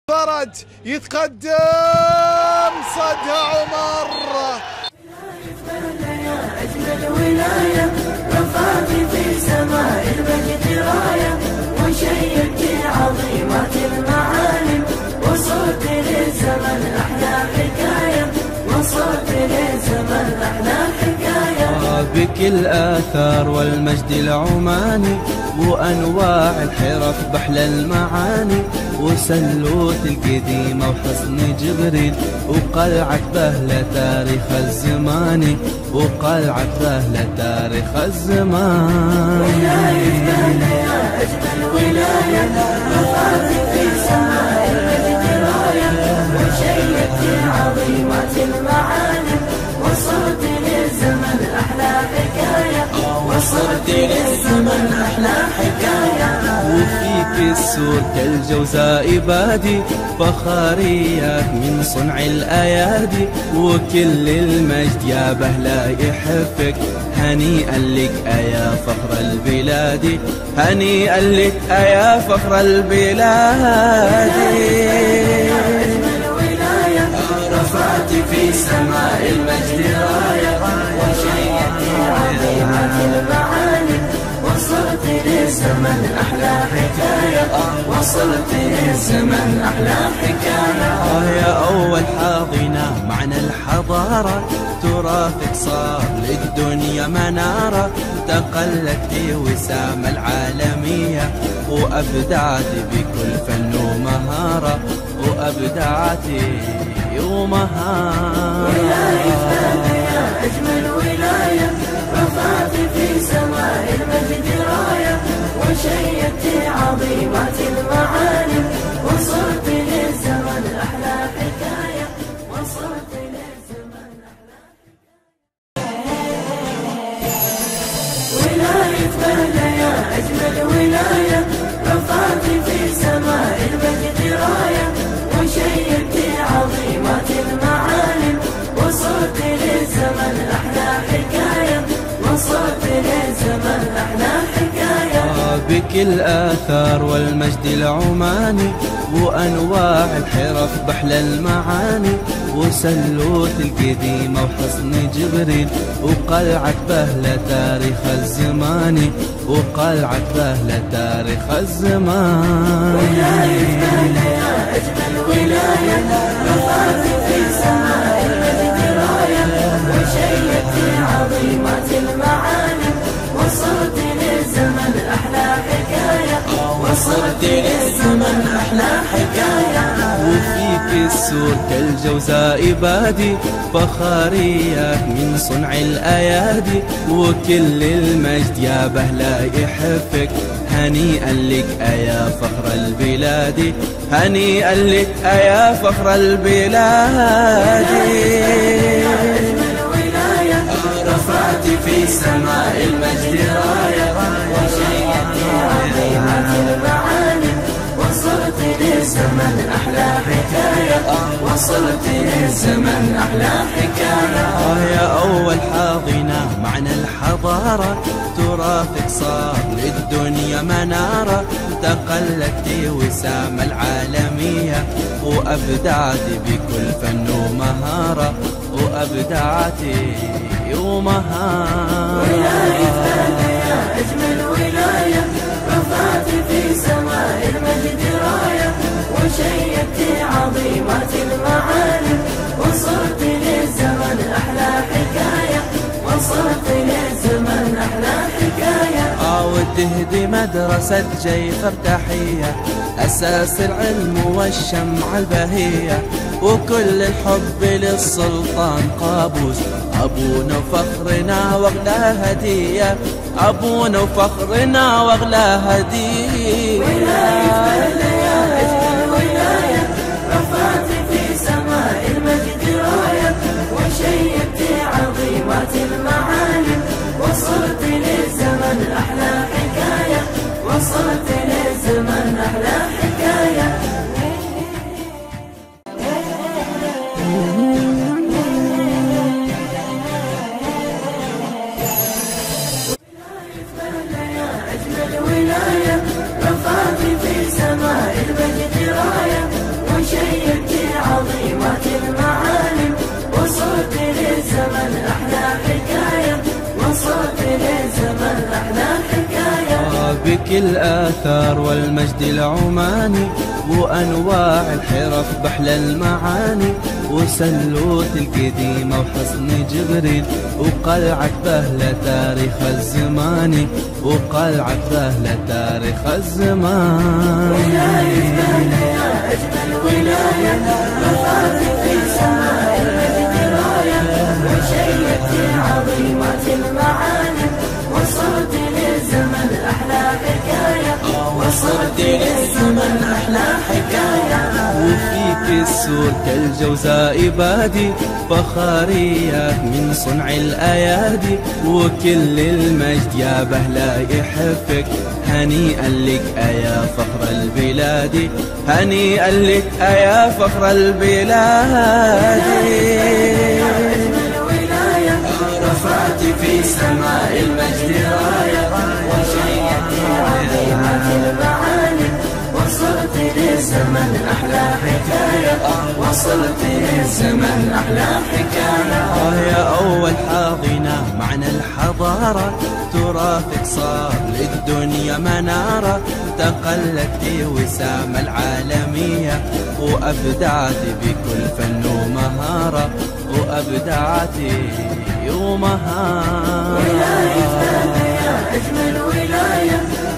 فرج يتقدم صدها عمر. أجمل ولاية رفعتي في سماء المجد راية، وشيدتي عظيمات المعالم، وصرت للزمن أحلى حكاية، وصرت للزمن أحلى حكاية. بك الآثار والمجد العماني، وأنواع الحرف بحلى المعاني، وسلوت القديمة وحصن جبريل، وقلعة بهلة تاريخ الزمان، وقلعة بهلة تاريخ الزمان. ولاية بهلة يا أجمل ولاية رفعتي في سماء المجد راية، وشيدتي عظيمات المعالم، وصرت للزمن أحلى حكاية، وصرت للزمن أحلى حكاية. وفيك السور كالجوزاء بادي، فخارية من صنع الأيادي، وكل المجد يا بهلا يحفك، هنيئا لك أيا فخر البلاد، هنيئا لك أيا فخر البلاد. أجمل ولاية رفعتي في سماء المجد راية، وشيدتي عظيمات المعالم، وصرت للزمن أحلى حكاية، وصرت للزمن أحلى حكاية. يا أول حاضنة معنى الحضارة، تراثك صار للدنيا منارة، تقلت وسام العالمية، وأبدعت بكل فن ومهارة، وأبدعت ومهارة. ولاية بهلة يا أجمل ولاية رفعتي في سماء المجد راية، وشيدتي عظيمات المعالم، وصرت للزمن أحلى حكاية، وصرت للزمن أحلى حكاية. ولاية بهلة يا أجمل ولاية رفعتي في سماء المجد راية، وشيدتي عظيمات المعالم، وصرت للزمن أحلى حكاية، وصرت للزمن أحلى حكاية. بك الآثار والمجد العماني، وأنواع الحرف بحلى المعاني، وسلوت القديمة وحصن جبريل، وقلعة بهلة تاريخ الزمان، وقلعة بهلة تاريخ الزمان. ولاية بهلة يا أجمل ولاية رفعتي في سماء المجد راية، وشيدتي عظيمات المعالم، وصرت للزمن أحلى حكاية، وصرت للزمن أحلى حكاية. وفيك السور كالجوزاء بادي، فخارية من صنع الأيادي، وكل المجد يا بهلا يحفك، هنيئا لك أيا فخر البلاد، هنيئا لك أيا فخر البلاد. أجمل ولاية رفعتي في سماء المجد راية، وشيدتي عظيمات المعالم، وصرت للزمن أحلى حكاية، وصرت للزمن أحلى حكاية. يا أول حاضنة معنى الحضارة، تراثك صار للدنيا منارة، تقلت وسام العالمية، وأبدعت بكل فن ومهارة، وأبدعت ومهارة. ولاية بهلة يا أجمل ولاية رفعتي في سماء المجد راية، وشيدتي عظيمات المعالم، وصرت للزمن أحلى حكاية، وصرت للزمن أحلى حكاية. وتهدي مدرسة جيفر تحية، أساس العلم والشمعة البهية، وكل الحب للسلطان قابوس، أبونا وفخرنا وأغلى هدية، أبونا وفخرنا وأغلى هدية. ولاية بهلة يا أجمل ولاية رفعتي في سماء المجد راية، وشيدتي عظيمات المعالم، وصرت للزمن أحلى حكاية، وصرت للزمن أحلى حكاية. ولاية بهلة يا أجمل ولاية رفعتي في سماء الآثار والمجد العماني، وأنواع الحرف بحلى المعاني، وسلوت القديمة وحصن جبريل، وقلعة بهلة تاريخ الزماني، وقلعة بهلة تاريخ الزمان. ولاية بهلة يا أجمل ولاية، رفعت في سماء المجد راية، وشيدت عظيمات المعاني، وصرت للزمن أحلى حكاية، وصرت للزمن أحلى حكاية. وفيك السور كالجوزاء بادي، فخارية من صنع الأيادي، وكل المجد يا بهلة يحبك. هنيئا لك أيا فخر البلاد، هنيئا لك أيا فخر البلاد. رفعت في سماء المجد راية، وشيدت عظيمات المعاني، وصرت للزمن أحلى حكاية، وصرت للزمن أحلى حكاية. يا أول حاضنة معنى الحضارة، تراثك صار للدنيا منارة، تقلت في وسام العالمية، وأبدعت بكل فن ومهارة، وأبدعت ومهارة. ولاية بهلة يا أجمل ولاية،